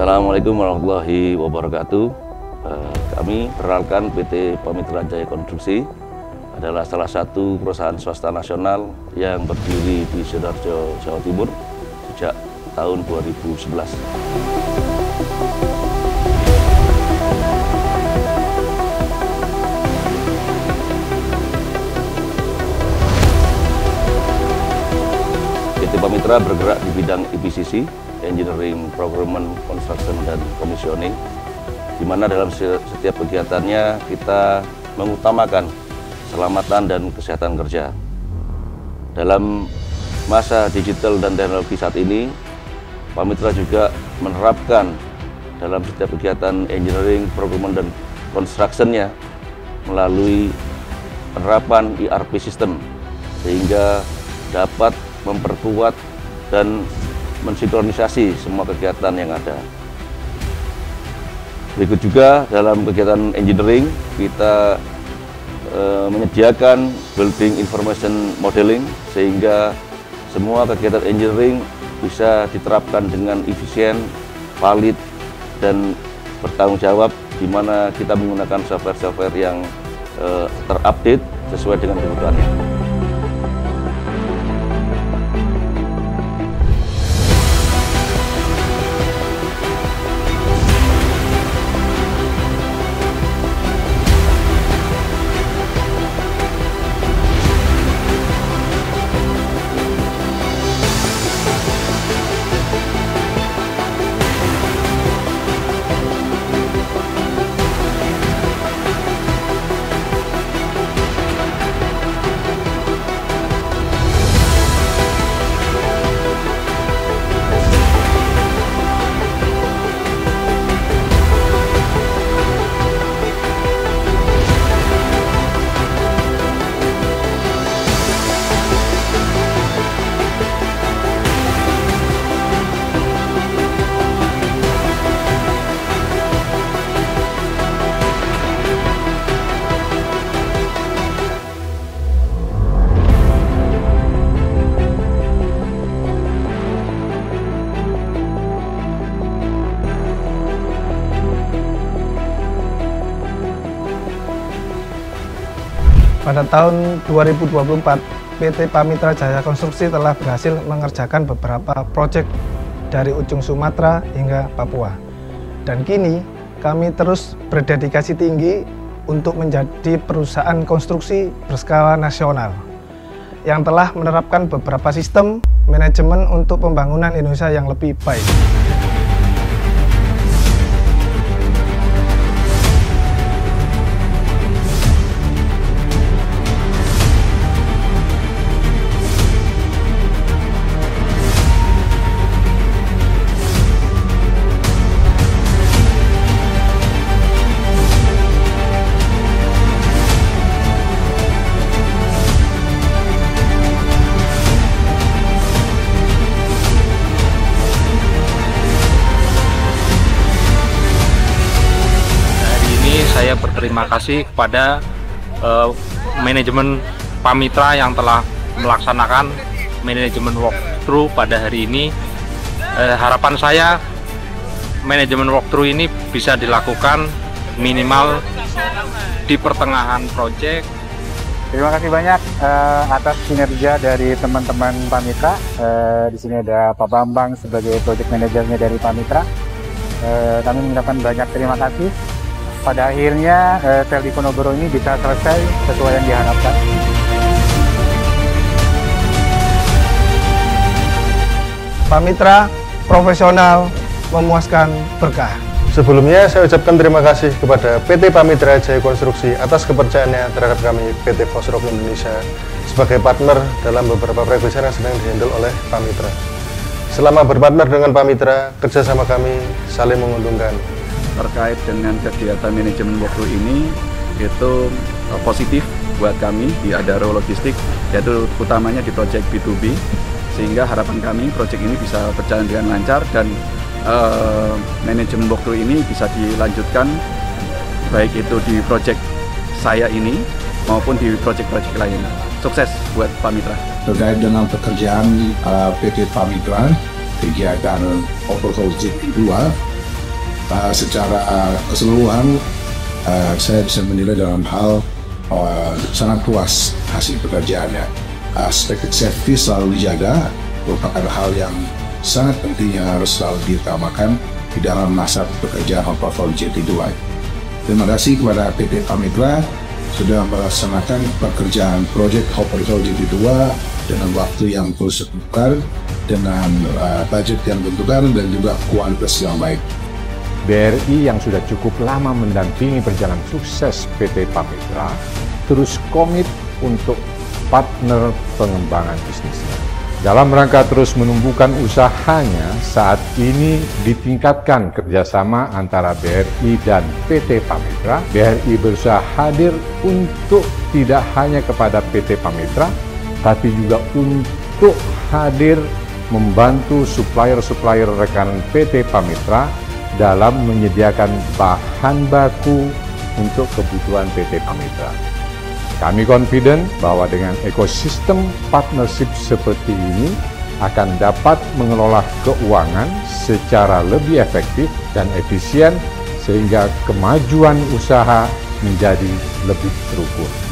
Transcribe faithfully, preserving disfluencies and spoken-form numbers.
Assalamualaikum warahmatullahi wabarakatuh. Eh, kami perkenalkan P T Pamitra Jaya Konstruksi adalah salah satu perusahaan swasta nasional yang berdiri di Sidoarjo, Jawa Timur sejak tahun dua ribu sebelas. P T Pamitra bergerak di bidang E P C C, Engineering, Procurement, Construction, dan Commissioning, di mana dalam setiap kegiatannya kita mengutamakan keselamatan dan kesehatan kerja. Dalam masa digital dan teknologi saat ini, Pamitra juga menerapkan dalam setiap kegiatan engineering, procurement, dan construction-nya melalui penerapan E R P system, sehingga dapat memperkuat dan mensinkronisasi semua kegiatan yang ada. Berikut juga dalam kegiatan engineering kita e, menyediakan building information modeling, sehingga semua kegiatan engineering bisa diterapkan dengan efisien, valid, dan bertanggung jawab, di mana kita menggunakan software-software yang e, terupdate sesuai dengan kebutuhannya. Pada tahun dua ribu dua puluh empat, P T Pamitra Jaya Konstruksi telah berhasil mengerjakan beberapa proyek dari ujung Sumatera hingga Papua. Dan kini kami terus berdedikasi tinggi untuk menjadi perusahaan konstruksi berskala nasional yang telah menerapkan beberapa sistem manajemen untuk pembangunan Indonesia yang lebih baik. Saya berterima kasih kepada uh, manajemen Pamitra yang telah melaksanakan manajemen walkthrough pada hari ini. Uh, harapan saya manajemen walkthrough ini bisa dilakukan minimal di pertengahan proyek. Terima kasih banyak uh, atas kinerja dari teman-teman Pamitra. Uh, di sini ada Pak Bambang sebagai project manajernya dari Pamitra. Uh, kami mengucapkan banyak terima kasih. Pada akhirnya eh, sel di Ponorogo ini bisa selesai sesuai yang diharapkan. Pamitra profesional, memuaskan, berkah. Sebelumnya saya ucapkan terima kasih kepada P T Pamitra Jaya Konstruksi atas kepercayaannya terhadap kami P T Fosrock Indonesia sebagai partner dalam beberapa proyek besar yang sedang dihandle oleh Pamitra. Selama berpartner dengan Pamitra, kerjasama kami saling menguntungkan. Terkait dengan kegiatan manajemen walkthrough ini itu uh, positif buat kami di Adaro Logistik, yaitu utamanya di proyek B dua B, sehingga harapan kami proyek ini bisa berjalan dengan lancar dan uh, manajemen walkthrough ini bisa dilanjutkan baik itu di proyek saya ini maupun di proyek-proyek lain. Sukses buat Pamitra. Terkait dengan pekerjaan uh, P T Pamitra, kegiatan Overhaul J P dua uh, secara keseluruhan uh, saya bisa menilai dalam hal uh, sangat puas hasil pekerjaannya. Aspek safety selalu dijaga, merupakan hal yang sangat penting yang harus selalu diutamakan di dalam masa pekerjaan Hopper for J T dua. Terima kasih kepada P T Pamitra sudah melaksanakan pekerjaan proyek Hopper for J T dua dengan waktu yang terus bertukar, dengan uh, budget yang bertukar dan juga kualitas yang baik. B R I yang sudah cukup lama mendampingi perjalanan sukses P T Pamitra terus komit untuk partner pengembangan bisnisnya. Dalam rangka terus menumbuhkan usahanya, saat ini ditingkatkan kerjasama antara B R I dan P T Pamitra. B R I berusaha hadir untuk tidak hanya kepada P T Pamitra, tapi juga untuk hadir membantu supplier-supplier rekanan P T Pamitra dalam menyediakan bahan baku untuk kebutuhan P T Pamitra. Kami confident bahwa dengan ekosistem partnership seperti ini akan dapat mengelola keuangan secara lebih efektif dan efisien sehingga kemajuan usaha menjadi lebih terukur.